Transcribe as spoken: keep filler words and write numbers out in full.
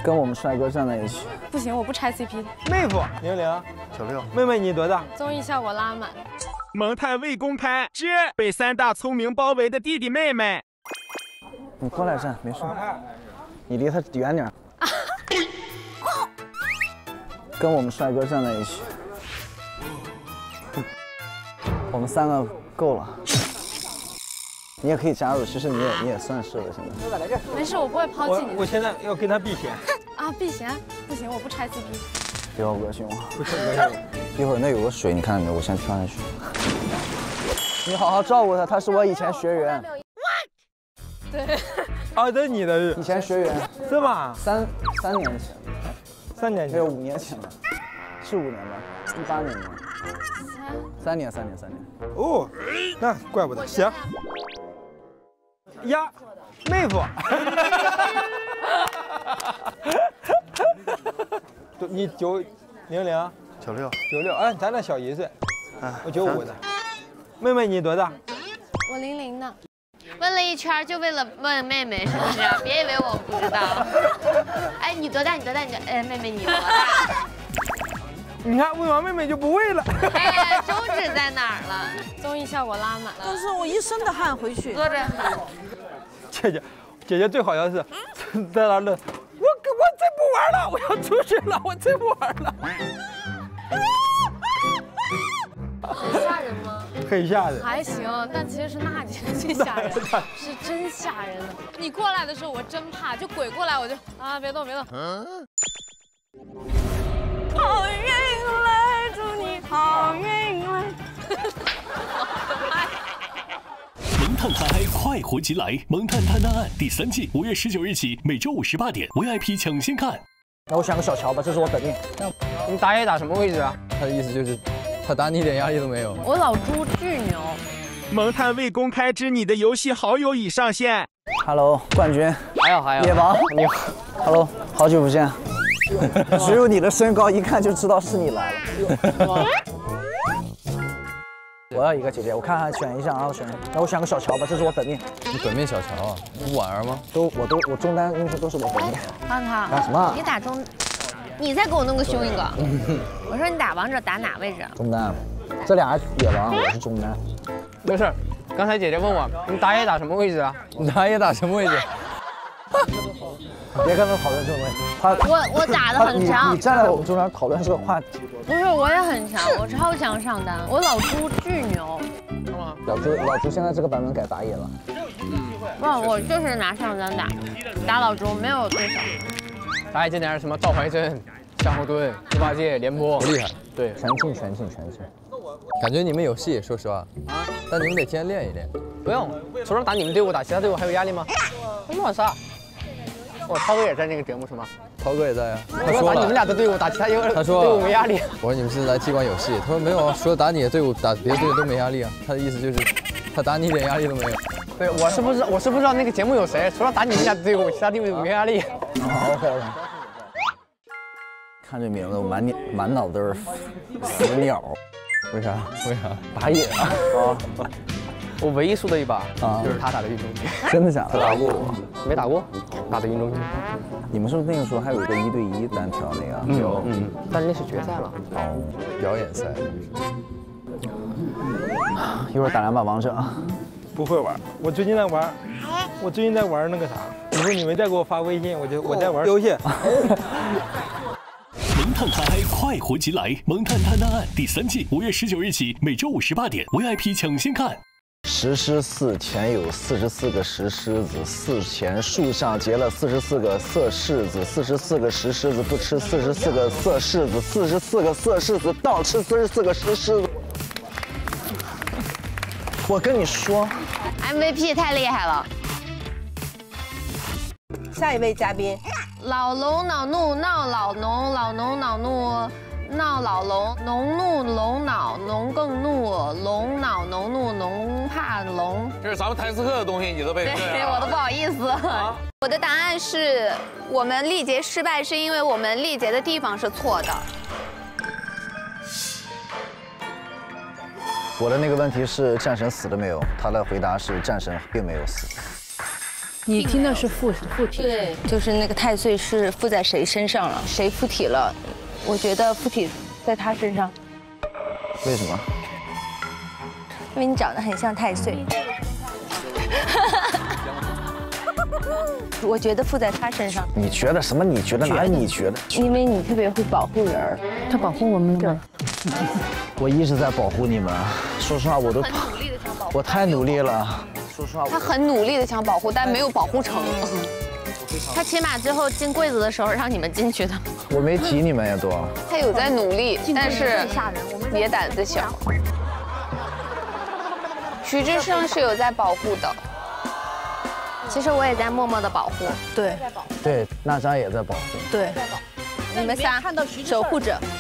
跟我们帅哥站在一起。 不行，我不拆 C P。 妹夫零零九六， 妹妹你多大？ 综艺效果拉满。 萌探未公开之被三大聪明包围的弟弟妹妹。 你过来站，没事。你离他远点。跟我们帅哥站在一起。我们三个够了。你也可以加入，其实你也你也算是了，现在。 没事，我不会抛弃你。 我我现在要跟他避嫌。 啊，避嫌？不行，我不拆 C P。 别恶心我。 不是恶心。 一会儿那有个水，你看到没有？我先跳下去。你好好照顾他，他是我以前学员。 对。 啊，这你的以前学员是吗？ 三三年前， 三年前， 没有五年前吧？是五年吧？一八年吗？三年，三年，三年。 哦，那怪不得。行。呀，妹夫。你九零零九六九六，哎，咱俩小一岁，我九五的。妹妹你多大？ 我零零的。 问了一圈就为了问妹妹，是不是？别以为我不知道。哎，你多大？你多大？你哎，妹妹你多大？ 你看问完妹妹就不会了。 哎，中指在哪儿了？ 综艺效果拉满了。 都是我一身的汗回去。 坐着。 姐姐，姐姐最好笑是在那乐，我我再不玩了，我要出去了，我再不玩了。 很吓人吗？ 很吓人。 还行，但其实是娜姐最吓人，是真吓人。你过来的时候我真怕，就鬼过来我就啊别动别动。嗯。好运来，祝你好运来。 萌探探 I 快活即来，萌探探探案第三季五月十九日起，每周五十八点 V I P 抢先看。 那我选个小乔吧，这是我本命。 你打野打什么位置啊？ 他的意思就是，他打你一点压力都没有。 我老朱巨牛。 萌探未公开之你的游戏好友已上线。 Hello， 冠军。 还有还有。 野王， 你好。 Hello， 好久不见。只有你的身高，一看就知道是你来了。我要一个姐姐，我看看选一下啊，我选，那我选个小乔吧，这是我本命。 你本命小乔啊？你不玩儿吗？ 都我都我中单英雄都是我本命。 康康， 干什么？ 你打中，你再给我弄个凶一个。我说你打王者打哪位置？ 中单，这俩野王，我是中单。 没事，刚才姐姐问我，你打野打什么位置啊？ 你打野打什么位置？ 别跟他讨论这种问题。他我我打的很强。 你, 你站在我们中间讨论这个话题。 不是，我也很强，我超强上单，我老朱巨牛。 老朱老朱现在这个版本改打野了。 不，我就是拿上单打，打老朱没有对手。 打野今年什么赵怀真、向后蹲、猪八戒、廉颇， 不厉害。 对， 全进全进全进。 感觉你们有戏，说实话。啊。但你们得天天练一练。 不用，除了打你们队伍，打其他队伍还有压力吗？乱杀。哦，涛哥也在那个节目是吗？ 涛哥也在呀。 他说打你们俩的队伍，打其他队伍，他说队伍没压力。 我说你们是来踢馆有戏，他说没有啊，除了打你的队伍，打别的队伍都没压力啊。他的意思就是，他打你一点压力都没有。 对，我是不知道，我是不知道那个节目有谁，除了打你们俩的队伍，其他队伍没压力。 好 ，OK OK。看这名字，我满脸满脑都是死鸟。 为啥？为啥？ 打野啊！啊。 我唯一输的一把啊，就是他打的运中局。 真的假的？他打过我？没打过，打的运中局。 你们是不是那个时候还有一个一对一单挑那个？ 有，嗯，但是那是决赛了。 哦， 表演赛。 一会儿打两把王者。 不会玩，我最近在玩，我最近在玩那个啥。你说你们再给我发微信，我就我在玩游戏。 萌探探 I 快活即来，萌探探探案第三季五月十九日起，每周五十八点 V I P 抢先看。 石狮寺前有四十四个石狮子，寺前树上结了四十四个色柿子，四十四个石狮子不吃四十四个色柿子，四十四个色柿子倒吃四十四个石狮子。我跟你说 ，M V P 太厉害了。 下一位嘉宾， 老龙恼怒闹老农，老农恼怒。闹老龙，农怒龙恼，农更怒，龙恼农怒，农怕龙。 这是咱们台斯克的东西，你都背不对，我都不好意思。啊、 我的答案是我们历劫失败，是因为我们历劫的地方是错的。 我的那个问题是战神死了没有？他的回答是战神并没有死。 你听的是附附体， 对，就是那个太岁是附在谁身上了，谁附体了？我觉得附体在他身上。 为什么？ 因为你长得很像太岁。我觉得附在他身上。 你觉得什么？你觉得哪？你觉得？ 因为你特别会保护人儿， 他保护我们了吗？ 我一直在保护你们。说实话，我都很努力的想保护。 我太努力了。说实话， 他很努力的想保护，但没有保护成。 他起码最后进柜子的时候让你们进去的。 我没提你们呀，都。 他有在努力，但是也胆子小。徐志胜是有在保护的。 其实我也在默默的保护。 对， 对，那张也在保护。 对， 你们仨守护者。